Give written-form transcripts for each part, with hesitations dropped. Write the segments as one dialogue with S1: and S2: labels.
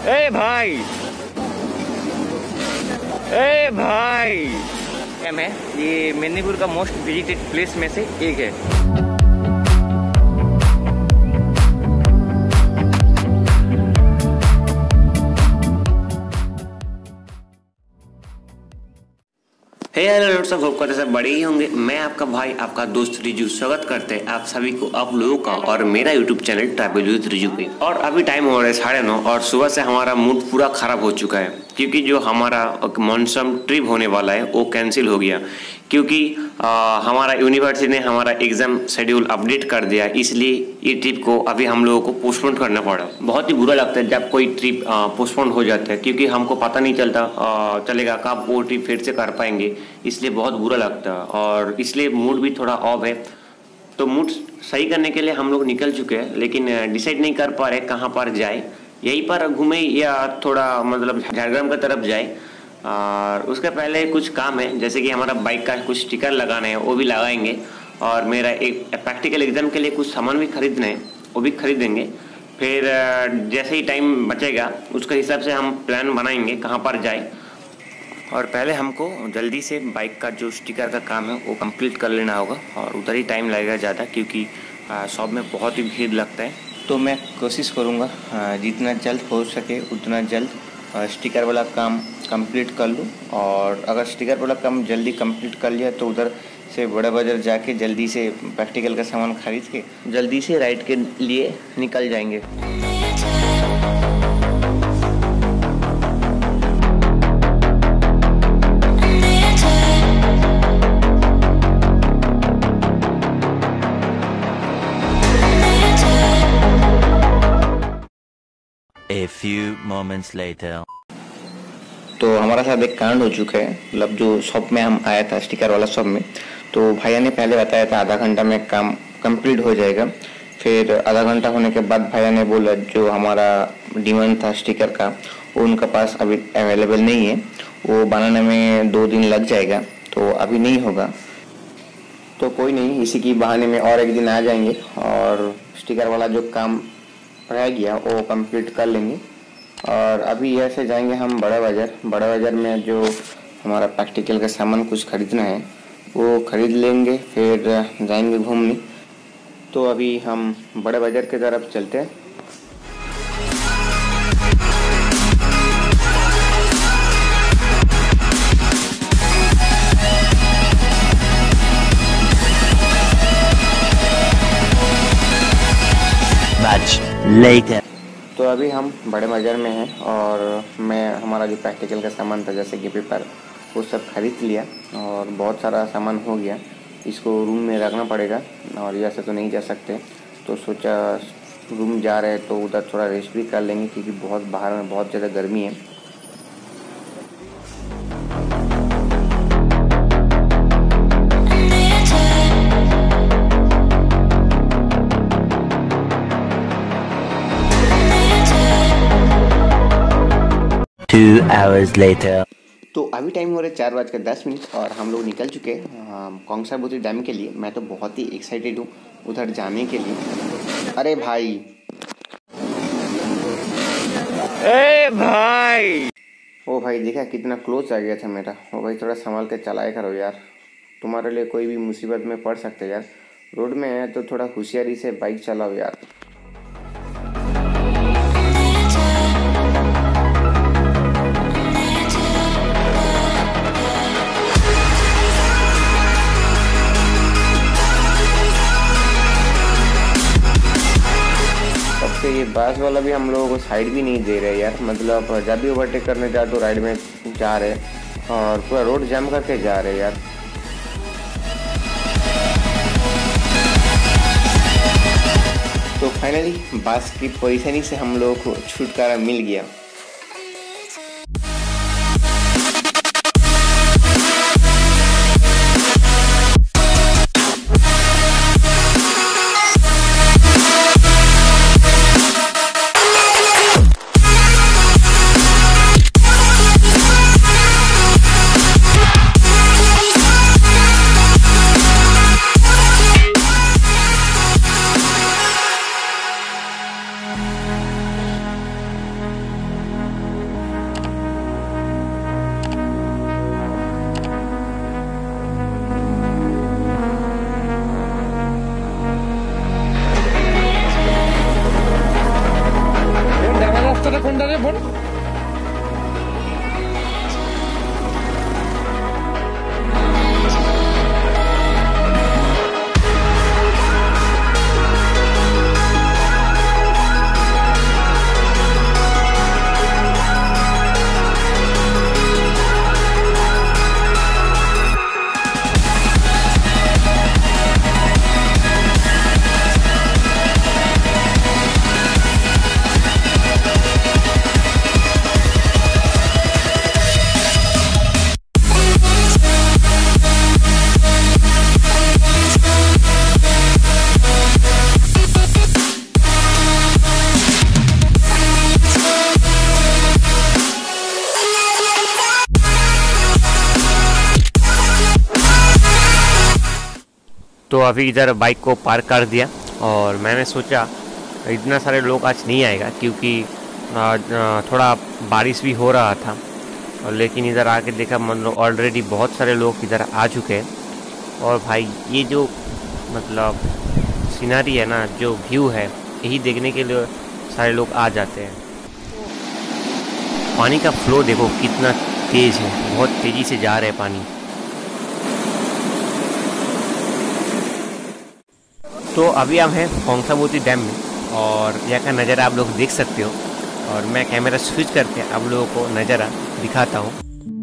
S1: ए भाई, ए भाई, क्या मैं ये मेदिनीपुर का मोस्ट विजिटेड प्लेस में से एक है। हेलो सब होप करते सब बड़े ही होंगे। मैं आपका भाई आपका दोस्त रिजू स्वागत करते हैं आप सभी को आप लोगों का और मेरा YouTube channel travel with Riju पे। और अभी टाइम हो रहा है 9:30 और सुबह से हमारा मूड पूरा खराब हो चुका है क्योंकि जो हमारा मॉनसून ट्रिप होने वाला है वो कैंसिल हो गया क्योंकि हमारा यूनिवर्सिटी ने हमारा एग्जाम शेड्यूल अपडेट कर दिया, इसलिए ये ट्रिप को अभी हम लोगों को पोस्टपोन करना पड़ा। बहुत ही बुरा लगता है जब कोई ट्रिप पोस्टपोन हो जाता है क्योंकि हमको पता नहीं चलेगा कब वो ट्रिप फिर से कर पाएंगे, इसलिए बहुत बुरा लगता है और इसलिए मूड भी थोड़ा ऑफ है। तो मूड सही करने के लिए हम लोग निकल चुके हैं लेकिन डिसाइड नहीं कर पा रहे कहाँ पर जाए, यहीं पर घूमे या थोड़ा मतलब झारग्राम की तरफ जाए। और उसके पहले कुछ काम है जैसे कि हमारा बाइक का कुछ स्टिकर लगाना है वो भी लगाएंगे और मेरा एक प्रैक्टिकल एग्जाम के लिए कुछ सामान भी खरीदना है वो भी खरीदेंगे। फिर जैसे ही टाइम बचेगा उसके हिसाब से हम प्लान बनाएंगे कहाँ पर जाए। और पहले हमको जल्दी से बाइक का जो स्टिकर का काम है वो कंप्लीट कर लेना होगा और उधर ही टाइम लगेगा ज़्यादा क्योंकि शॉप में बहुत ही भीड़ लगता है। तो मैं कोशिश करूँगा जितना जल्द हो सके उतना जल्द स्टिकर वाला काम कंप्लीट कर लूँ। और अगर स्टिकर वाला काम जल्दी कंप्लीट कर लिया तो उधर से बड़ा बाज़ार जाके जल्दी से प्रैक्टिकल का सामान खरीद के जल्दी से राइड के लिए निकल जाएंगे।
S2: A few moments later.
S3: तो हमारा साथ एक कांड हो चुका है, मतलब जो शॉप में हम आया था स्टिकर वाला शॉप में, तो भैया ने पहले बताया था आधा घंटा में काम कंप्लीट हो जाएगा। फिर आधा घंटा होने के बाद भैया ने बोला जो हमारा डिमांड था स्टिकर का वो उनका पास अभी अवेलेबल नहीं है, वो बनाने में 2 दिन लग जाएगा तो अभी नहीं होगा। तो कोई नहीं, इसी की बहाने में और एक दिन आ जाएंगे और स्टिकर वाला जो काम रह गया वो कंप्लीट कर लेंगे। और अभी यहाँ से जाएंगे हम बड़ा बाज़ार में जो हमारा प्रैक्टिकल का सामान कुछ खरीदना है वो खरीद लेंगे, फिर जाएंगे घूमने। तो अभी हम बड़ा बाज़ार की तरफ चलते हैं।
S2: Later.
S3: तो अभी हम बड़े बाज़ार में हैं और मैं हमारा जो प्रैक्टिकल का सामान था जैसे कि पेपर वो सब खरीद लिया और बहुत सारा सामान हो गया। इसको रूम में रखना पड़ेगा और ऐसे तो नहीं जा सकते, तो सोचा रूम जा रहे हैं तो उधर थोड़ा रेस्ट भी कर लेंगे क्योंकि बहुत बाहर में बहुत ज़्यादा गर्मी है।
S2: Two hours later.
S3: तो अभी टाइम हो रहा है 4:10 और हम लोग निकल चुके हैं कोंगसाबुती डैम के लिए। मैं तो बहुत ही एक्साइटेड हूँ उधर जाने के लिए। अरे भाई,
S1: ए भाई,
S3: ओ भाई देखा कितना क्लोज आ गया था मेरा। ओ भाई थोड़ा संभाल के चलाया करो यार, तुम्हारे लिए कोई भी मुसीबत में पड़ सकते यार। रोड में है तो थोड़ा होशियारी से बाइक चलाओ यार। तो ये बस वाला भी हम लोगों को साइड भी नहीं दे रहे यार, मतलब जब भी ओवरटेक करने जा तो राइड में जा रहे और पूरा रोड जाम करके जा रहे यार। तो फाइनली बस की परेशानी से हम लोगों को छुटकारा मिल गया।
S1: तो अभी इधर बाइक को पार्क कर दिया और मैंने सोचा इतना सारे लोग आज नहीं आएगा क्योंकि थोड़ा बारिश भी हो रहा था, और लेकिन इधर आके देखा मतलब ऑलरेडी बहुत सारे लोग इधर आ चुके हैं। और भाई ये जो मतलब सीनरी है ना, जो व्यू है, यही देखने के लिए सारे लोग आ जाते हैं। पानी का फ्लो देखो कितना तेज़ है, बहुत तेज़ी से जा रहा है पानी। तो अभी हम हैं खोंसाबोती डैम में और यहाँ का नज़ारा आप लोग देख सकते हो, और मैं कैमरा स्विच करके आप लोगों को नज़ारा दिखाता हूँ।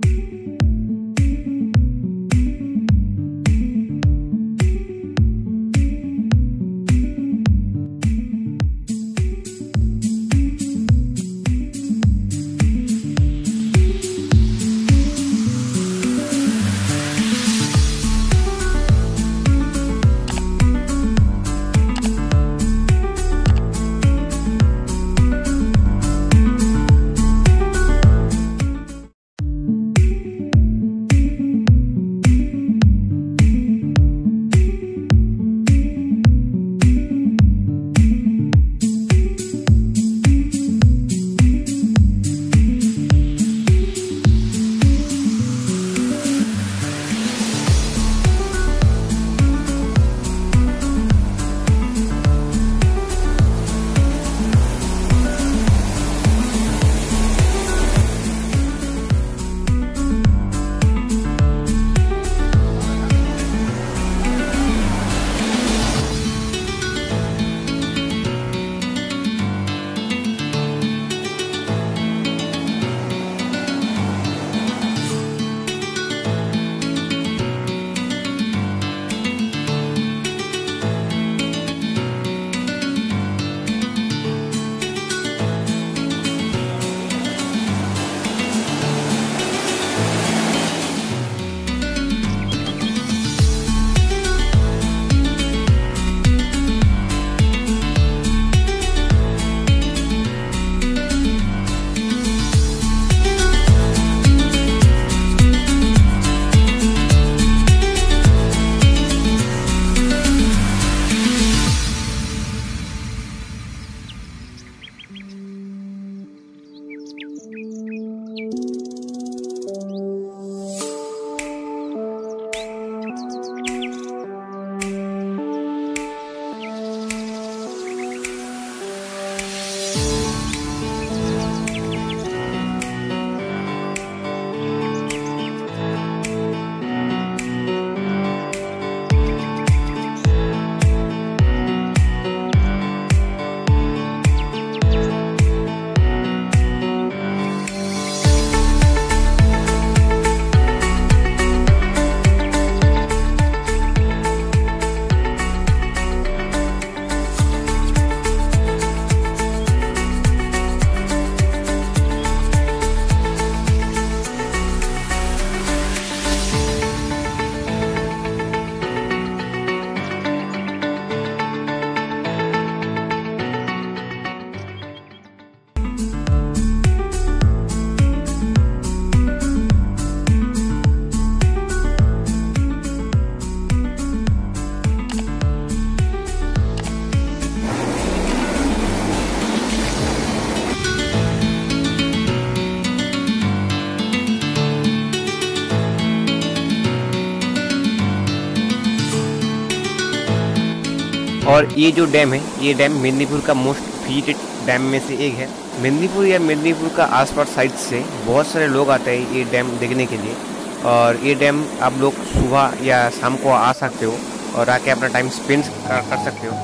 S1: और ये जो डैम है, ये डैम मेदिनीपुर का मोस्ट विजिटेड डैम में से एक है। मेदिनीपुर या मेदिनीपुर का आसपास साइड से बहुत सारे लोग आते हैं ये डैम देखने के लिए, और ये डैम आप लोग सुबह या शाम को आ सकते हो और आके अपना टाइम स्पेंड कर सकते हो।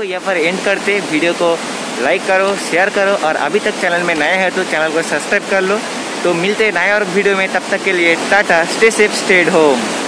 S4: यहाँ पर एंड करते। वीडियो को लाइक करो, शेयर करो और अभी तक चैनल में नए हैं तो चैनल को सब्सक्राइब कर लो। तो मिलते हैं नए और वीडियो में, तब तक के लिए tata, stay safe, stay at home.